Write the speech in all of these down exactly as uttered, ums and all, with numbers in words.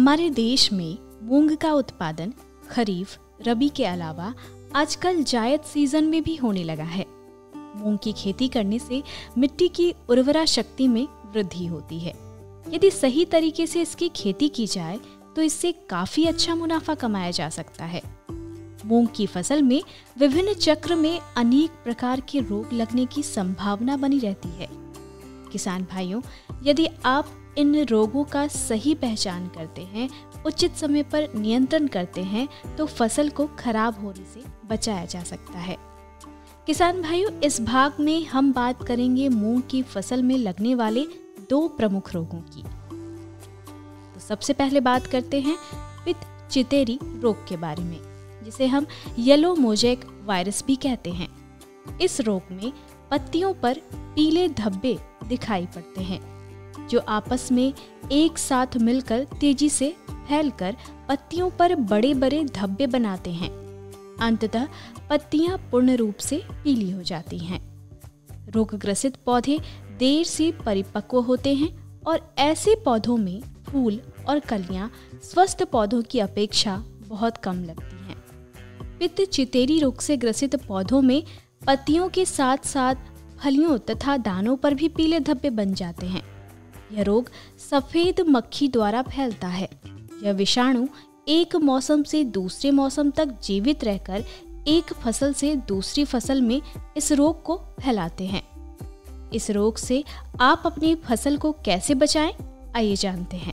हमारे देश में मूंग का उत्पादन खरीफ, रबी के अलावा आजकल जायद सीजन में भी होने लगा है। मूंग की खेती करने से मिट्टी की उर्वरा शक्ति में वृद्धि होती है। यदि सही तरीके से इसकी खेती की जाए तो इससे काफी अच्छा मुनाफा कमाया जा सकता है। मूंग की फसल में विभिन्न चक्र में अनेक प्रकार के रोग लगने की संभावना बनी रहती है। किसान भाइयों, यदि आप इन रोगों का सही पहचान करते हैं, उचित समय पर नियंत्रण करते हैं तो फसल को खराब होने से बचाया जा सकता है। किसान भाइयों, इस भाग में हम बात करेंगे मूंग की फसल में लगने वाले दो प्रमुख रोगों की। तो सबसे पहले बात करते हैं पित चितेरी रोग के बारे में, जिसे हम येलो मोज़ेक वायरस भी कहते हैं। इस रोग में पत्तियों पर पीले धब्बे दिखाई पड़ते हैं, जो आपस में एक साथ मिलकर तेजी से फैलकर पत्तियों पर बड़े बड़े धब्बे बनाते हैं। अंततः पत्तियां पूर्ण रूप से पीली हो जाती हैं। रोगग्रसित पौधे देर से परिपक्व होते हैं और ऐसे पौधों में फूल और कलियां स्वस्थ पौधों की अपेक्षा बहुत कम लगती हैं। पित्त चितेरी रोग से ग्रसित पौधों में पत्तियों के साथ साथ फलियों तथा दानों पर भी पीले धब्बे बन जाते हैं। यह रोग सफेद मक्खी द्वारा फैलता है। यह विषाणु एक मौसम से दूसरे मौसम तक जीवित रहकर एक फसल से दूसरी फसल में इस रोग को फैलाते हैं। इस रोग से आप अपनी फसल को कैसे बचाएं, आइए जानते हैं।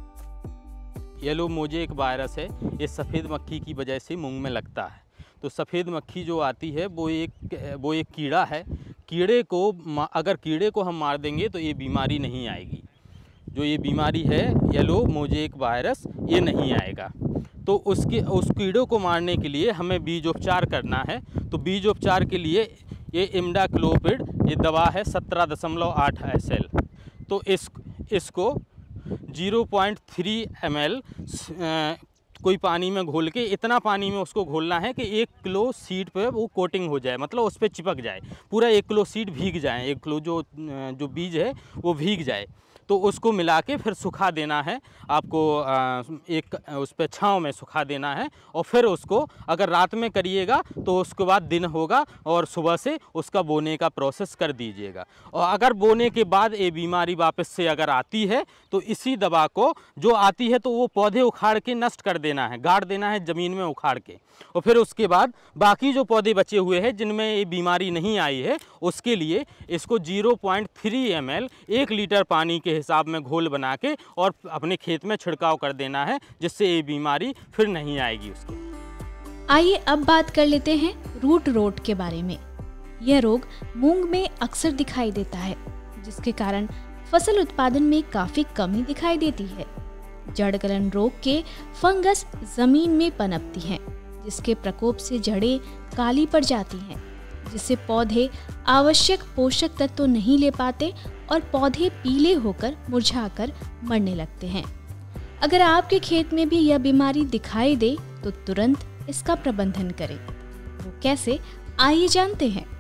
येलो मोज़ेक वायरस है। ये सफ़ेद मक्खी की वजह से मूंग में लगता है। तो सफ़ेद मक्खी जो आती है वो एक वो एक कीड़ा है। कीड़े को अगर कीड़े को हम मार देंगे तो ये बीमारी नहीं आएगी। जो ये बीमारी है येलो मोज़ेक वायरस, ये नहीं आएगा। तो उसके उस कीड़ों को मारने के लिए हमें बीजोपचार करना है। तो बीजोपचार के लिए ये इमिडाक्लोपिड ये दवा है सत्रह दशमलव आठ एस एल। तो इस इसको zero point three M L कोई पानी में घोल के, इतना पानी में उसको घोलना है कि एक किलो सीड पे वो कोटिंग हो जाए, मतलब उस पर चिपक जाए, पूरा एक किलो सीड भीग जाए, एक किलो जो जो बीज है वो भीग जाए। तो उसको मिला के फिर सुखा देना है आपको, एक उस पर छाँव में सुखा देना है। और फिर उसको अगर रात में करिएगा तो उसके बाद दिन होगा और सुबह से उसका बोने का प्रोसेस कर दीजिएगा। और अगर बोने के बाद ये बीमारी वापस से अगर आती है तो इसी दवा को जो आती है तो वो पौधे उखाड़ के नष्ट कर देना है, गाड़ देना है ज़मीन में उखाड़ के। और फिर उसके बाद बाकी जो पौधे बचे हुए हैं जिनमें ये बीमारी नहीं आई है, उसके लिए इसको zero point three M L एक लीटर पानी के हिसाब में घोल बना के और अपने खेत में छिड़काव कर देना है, जिससे ये बीमारी फिर नहीं आएगी उसको। आइए अब बात कर लेते हैं रूट रोट के बारे में। यह रोग मूंग में अक्सर दिखाई देता है, जिसके कारण फसल उत्पादन में काफी कमी दिखाई देती है। जड़गलन रोग के फंगस जमीन में पनपती हैं, जिसके प्रकोप से जड़ें काली पड़ जाती हैं, जिससे पौधे आवश्यक पोषक तत्व तो नहीं ले पाते और पौधे पीले होकर मुरझाकर मरने लगते हैं। अगर आपके खेत में भी यह बीमारी दिखाई दे तो तुरंत इसका प्रबंधन करें। वो कैसे, आइए जानते हैं।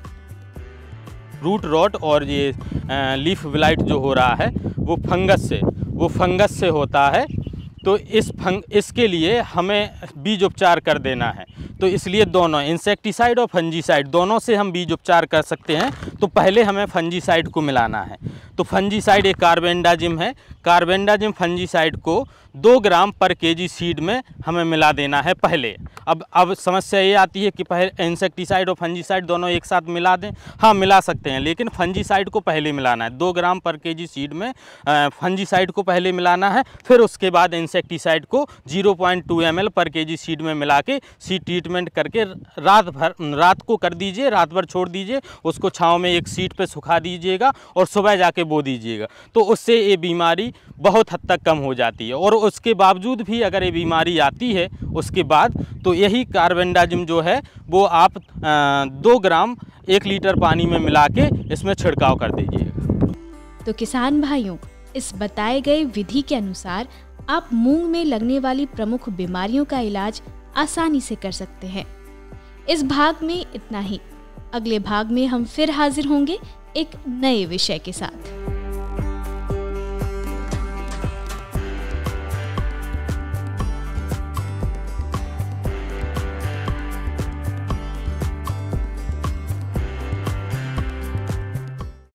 रूट रॉट और ये लीफ ब्लाइट जो हो रहा है वो फंगस से वो फंगस से होता है। तो इस फंग इसके लिए हमें बीज उपचार कर देना है। तो इसलिए दोनों इंसेक्टिसाइड और फंजीसाइड दोनों से हम बीज उपचार कर सकते हैं। तो पहले हमें फंजीसाइड को मिलाना है। तो फंजीसाइड एक कार्बेंडाजिम है। कार्बेंडाजिम फंजीसाइड को दो ग्राम पर केजी सीड में हमें मिला देना है पहले। अब अब समस्या ये आती है कि पहले इंसेक्टिसाइड और फंजीसाइड दोनों एक साथ मिला दें। हाँ, मिला सकते हैं, लेकिन फंजीसाइड को पहले मिलाना है। दो ग्राम पर केजी सीड में फंजीसाइड को पहले मिलाना है, फिर उसके बाद इंसेक्टिसाइड को zero point two M L per KG seed में मिला के सीड ट्रीटमेंट करके रात भर रात को कर दीजिए, रात भर छोड़ दीजिए, उसको छाँव में एक सीट पे सुखा दीजिएगा और सुबह जाके बो दीजिएगा। तो उससे ये बीमारी बहुत हद तक कम हो जाती है। और उसके बावजूद भी अगर ये बीमारी आती है उसके बाद, तो यही कार्बेंडाजिम जो है वो आप दो ग्राम एक लीटर पानी में मिला के इसमें छिड़काव कर दीजिएगा। तो किसान भाइयों, इस बताए गए विधि के अनुसार आप मूंग में लगने वाली प्रमुख बीमारियों का इलाज आसानी से कर सकते हैं। इस भाग में इतना ही। अगले भाग में हम फिर हाजिर होंगे एक नए विषय के साथ।